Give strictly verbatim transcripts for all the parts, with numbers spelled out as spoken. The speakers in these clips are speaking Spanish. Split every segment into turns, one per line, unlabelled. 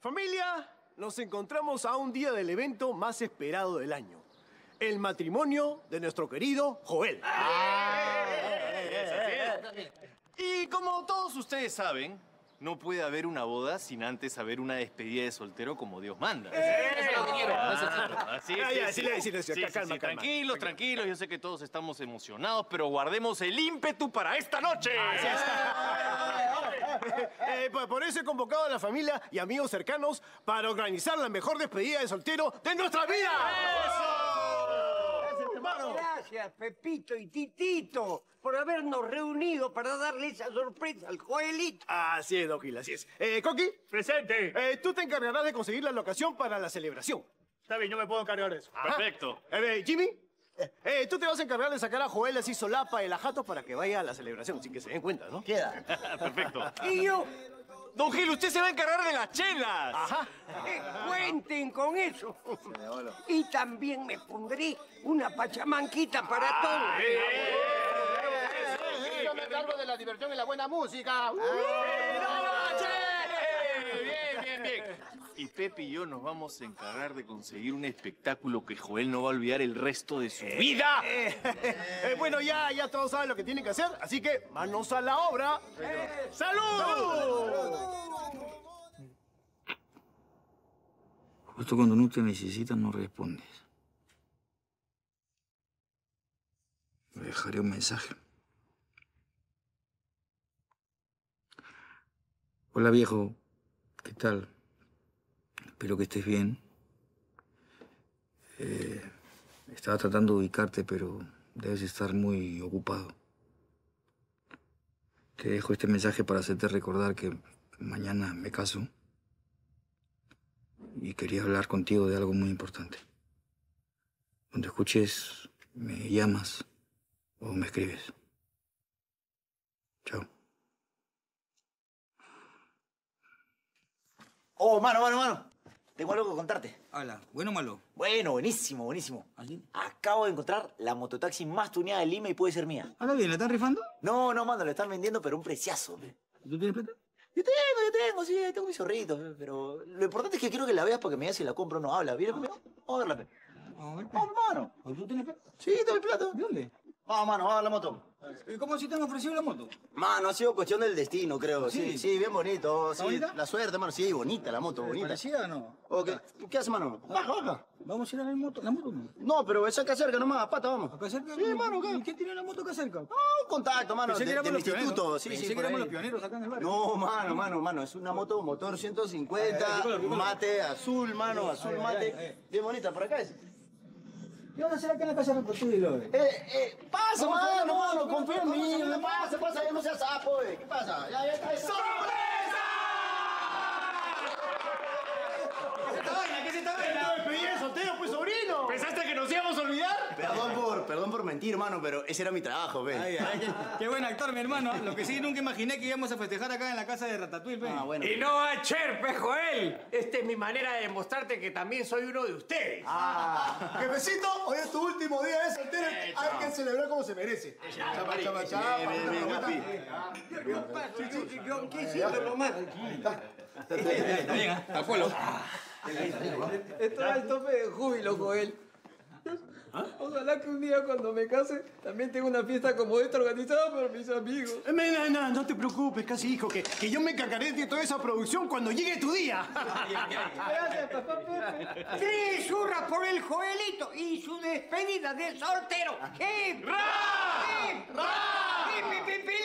Familia, nos encontramos a un día del evento más esperado del año. El matrimonio de nuestro querido Joel.
Ah, y como todos ustedes saben, no puede haber una boda sin antes haber una despedida de soltero como Dios manda.
Eso es lo que quiero.
Ah, sí,
Ah,
sí,
ya,
sí.
silencio, silencio,
Sí,
calma,
sí, sí,
calma.
Tranquilos, tranquilos. Yo sé que todos estamos emocionados, pero guardemos el ímpetu para esta noche.
Así es. Eh, por- por eso he convocado a la familia y amigos cercanos para organizar la mejor despedida de soltero de nuestra vida.
Gracias, Pepito y Titito, por habernos reunido para darle esa sorpresa al Joelito.
Así es, Don Gil, así es. Eh, Coqui.
¡Presente!
Eh, tú te encargarás de conseguir la locación para la celebración.
Está bien, yo me puedo encargar de eso.
Ajá.
Perfecto.
Eh, Jimmy. Eh, tú te vas a encargar de sacar a Joel así solapa de la jato para que vaya a la celebración, sin que se den cuenta, ¿no?
Queda.
Perfecto.
Y yo,
Don Gil, usted se va a encargar de las chelas.
Ajá.
eh, cuenten con eso. Y también me pondré una pachamanquita para todos.
Yo me encargo de la diversión y la buena música.
Bien, bien, bien. Y Pepe y yo nos vamos a encargar de conseguir un espectáculo que Joel no va a olvidar el resto de su vida.
Eh, eh, bueno, ya, ya todos saben lo que tienen que hacer, así que manos a la obra. ¡Salud!
Justo cuando no te necesitan, no respondes. Le dejaré un mensaje. Hola, viejo. ¿Qué tal? Espero que estés bien. Eh, estaba tratando de ubicarte, pero debes estar muy ocupado. Te dejo este mensaje para hacerte recordar que mañana me caso. Y quería hablar contigo de algo muy importante. Cuando escuches, me llamas o me escribes. Chao.
Oh, mano, mano, mano. Tengo algo que contarte.
Hola, ¿bueno o malo?
Bueno, buenísimo, buenísimo.
¿Así?
Acabo de encontrar la mototaxi más tuneada de Lima y puede ser mía.
Ahora bien, ¿la están rifando?
No, no, mano, la están vendiendo, pero a un preciazo. pe.
¿Tú tienes plata?
Yo tengo, yo tengo, sí, tengo mis zorritos, pe, pero lo importante es que quiero que la veas para que me digas si la compro o no. Habla, ¿vienes conmigo? Vamos a verla, pe.
Vamos a ver,
Vamos, mano.
¿tú tienes plata?
Sí, tengo mi plata.
¿De dónde?
Vamos, mano, vamos a ver la moto.
¿Y cómo si te han ofrecido la moto?
Mano, ha sido cuestión del destino, creo. Sí,
¿Sí?
sí, bien bonito.
¿Está
Sí,
bonita?
la suerte, mano. Sí, bonita la moto, bonita.
¿Parecida o no?
Ok, ¿qué hace, mano? Baja, baja.
¿Vamos a ir a ver moto, la moto? ¿No?
No, pero es acá cerca nomás, pata, vamos.
¿Acá cerca?
Sí, mano, acá.
¿Y quién tiene la moto acá cerca?
Ah, un contacto, mano,
Pensé
de,
que éramos
del
los pioneros.
instituto. Sí,
Pensé
sí,
que
por
éramos
ahí.
los pioneros acá en el barrio.
No, mano, mano, mano. Es una moto motor ciento cincuenta, mate azul, mano, azul mate. Bien bonita, por acá es.
¿Qué van a hacer acá en la casa de repartido?
Eh, eh, pasa, mano, mano, confía en mí. ¿Qué pasa? Pasa, ya no seas sapo, eh. ¿Qué pasa? Ya, ya está.
¿Qué es esta vaina?
¡Despedida de soltero, pues, sobrino!
¿Pensaste que nos íbamos a olvidar?
Perdón por, perdón por mentir, mano, pero ese era mi trabajo, ve.
Ay, ay, qué, qué buen actor, mi hermano. Lo que sí, nunca imaginé que íbamos a festejar acá en la casa de Ratatouille, pe.
Ah, bueno.
Y no va a echar, pe, Joel. Esta es mi manera de demostrarte que también soy uno de ustedes.
Jefecito, hoy es tu último día de soltero. Hay que celebrar como se merece. Chapa, chapa, chapa.
Ven, ven,
chapa,
papi.
chapa.
Yo paso, yo, yo, yo, ¿qué siento nomás?
Está bien, ¿ah? Al pueblo.
Estoy al tope de júbilo, Joel. Ojalá que un día cuando me case también tenga una fiesta como esta organizada por mis amigos.
Eh, No, no, no te preocupes, casi hijo, que, que yo me encargaré de toda esa producción cuando llegue tu día.
Gracias, papá Pepe.
Tres hurras por el Joelito y su despedida de soltero. ¡Hip!
¡Ra!
¡Hip!
¡Ra!
¡Hip, hip, hip, hip!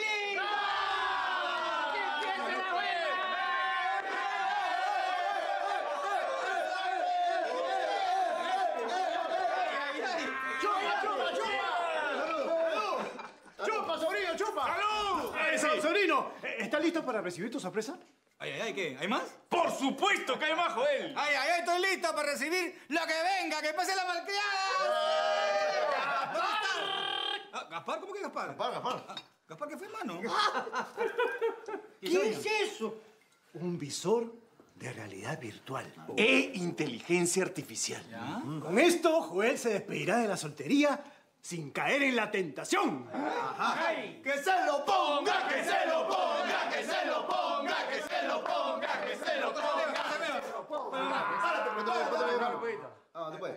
¡Chupa, sobrino, chupa! ¡Salud! Eh, so- sobrino, eh, ¿estás listo para recibir tu sorpresa?
Ay, ay, ay, ¿qué? ¿Hay más?
¡Por supuesto que hay más, Joel!
Ay, ay, ay, estoy listo para recibir lo que venga, que pase la malcriada. ¿Dónde está? Ah, ¿Gaspar? ¿Cómo que Gaspar?
Gaspar, Gaspar.
Ah, ¿Gaspar qué fue, mano?
¿Qué es eso?
Un visor de realidad virtual.
E inteligencia artificial.
Con esto, Joel se despedirá de la soltería sin caer en la tentación.
¡Que se lo ponga, que se lo ponga, que se lo ponga, que se lo ponga, que se lo ponga!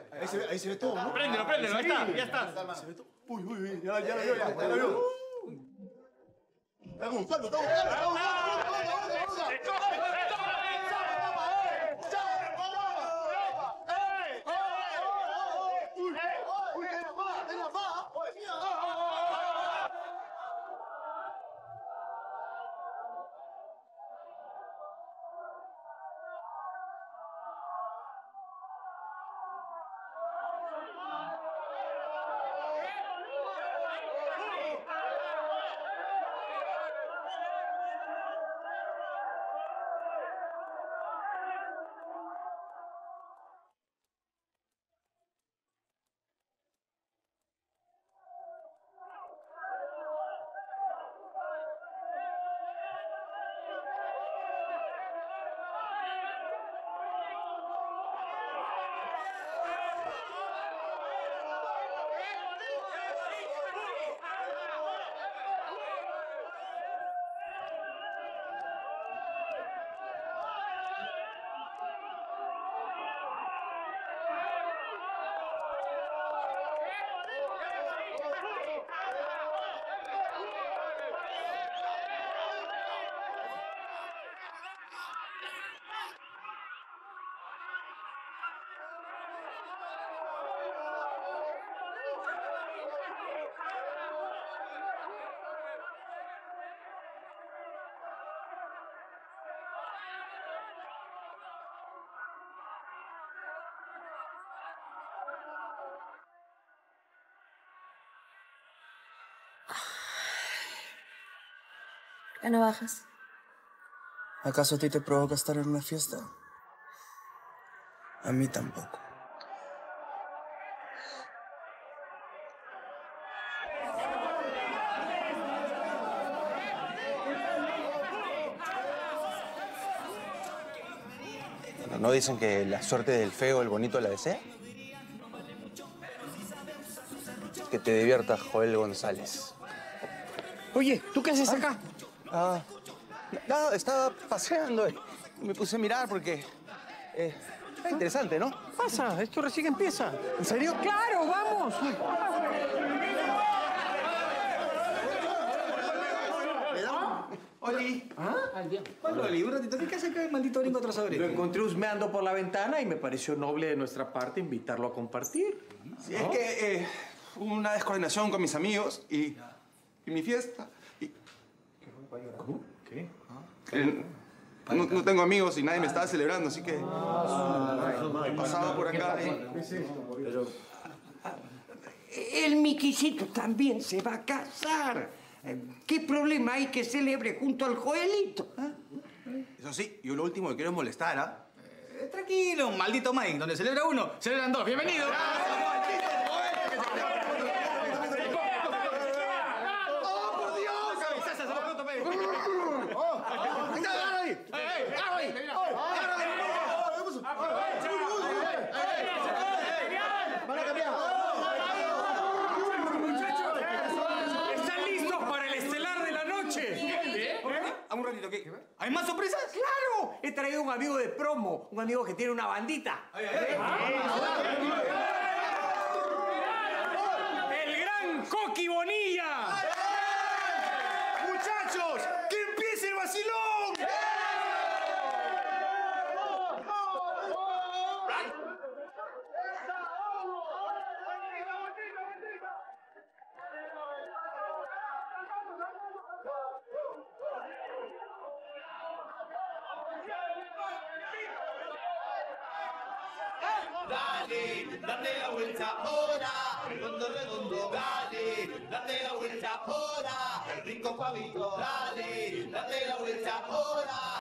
Ahí se ve, ahí se ve todo, ¿no?
Préndelo, préndelo, ahí está, ya está.
Uy, uy, uy, ya, ya lo vio, ya, ya lo vio. Está gustando, está gustando, está gustando.
¿Ya no bajas?
¿Acaso a ti te provoca estar en una fiesta? A mí tampoco.
¿No dicen que la suerte del feo, el bonito la desea? Que te diviertas, Joel González.
Oye, ¿tú qué haces acá?
Ah, nada, estaba paseando y me puse a mirar porque... Eh, es interesante, ¿no?
Pasa, esto recién empieza.
¿En serio?
¡Claro, vamos!
Oli.
¿Ah?
Bueno, Oli, un ratito, ¿qué hace acá el maldito gringo trazador?
Lo encontré husmeando por la ventana y me pareció noble de nuestra parte invitarlo a compartir.
Sí, es que eh, hubo una descoordinación con mis amigos y, y mi fiesta. Y...
¿Cómo? ¿Qué?
Eh, no, no tengo amigos y nadie me estaba celebrando, así que pasaba por acá y...
El Miquisito también se va a casar. ¿Qué problema hay que celebre junto al Joelito? ¿Eh?
Eso sí, yo lo último que quiero es molestar, ¿ah?
Eh, tranquilo, un maldito Mike. Donde celebra uno, celebran dos. ¡Bienvenido!
Un ratito, ¿qué? ¿Hay más sorpresas? ¡Claro! He traído un amigo de promo, un amigo que tiene una bandita. Ay, ay, ay. ¡El gran Coqui Bonilla!
¡Muchachos! ¡Que empiece el vacilón!
Dale, date la vuelta ahora, redondo, redondo, dale, date la vuelta ahora, el rico pavito, dale, date la vuelta ahora.